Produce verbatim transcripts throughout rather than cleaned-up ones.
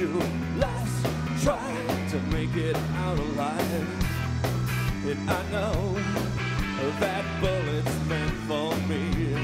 you last tried to make it out alive. And I know that bullet's meant for me.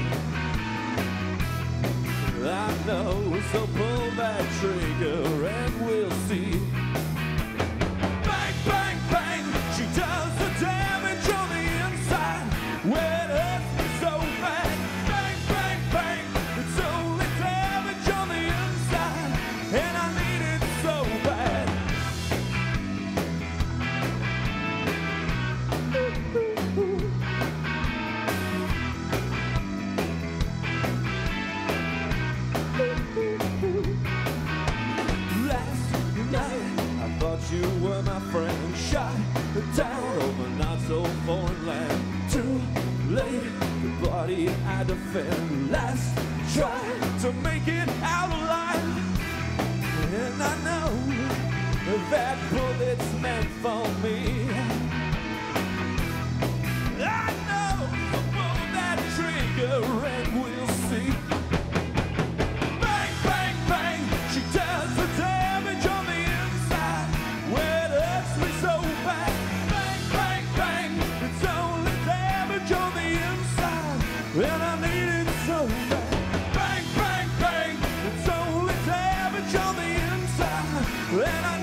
I know, so pull that trigger and we'll see. Bang, bang, bang, she does the damage on the inside. When it hurts me so bad. Bang, bang, bang, it's only damage on the inside, and I need it so bad. Ooh, ooh, ooh. Last night I thought you were my friend, shot down over not so foreign land. Too late, the body I defend. Last try to make it out alive, and I know that bullet's meant for me. I know, so pull that trigger and we'll see. And I need it so bad. Bang, bang, bang, it's only damage on the inside. And I